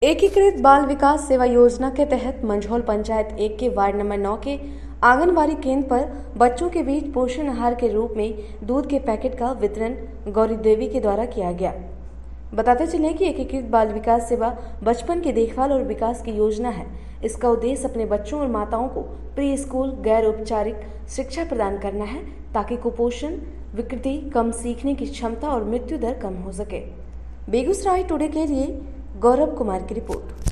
एकीकृत बाल विकास सेवा योजना के तहत मंझौल पंचायत 1 के वार्ड नंबर 9 के आंगनबाड़ी केंद्र पर बच्चों के बीच पोषण आहार के रूप में दूध के पैकेट का वितरण गौरी देवी के द्वारा किया गया। बताते चले कि एकीकृत बाल विकास सेवा बचपन की देखभाल और विकास की योजना है। इसका उद्देश्य अपने बच्चों और माताओं को प्री स्कूल गैर औपचारिक शिक्षा प्रदान करना है ताकि कुपोषण, विकृति, कम सीखने की क्षमता और मृत्यु दर कम हो सके। बेगूसराय टुडे के लिए गौरव कुमार की रिपोर्ट।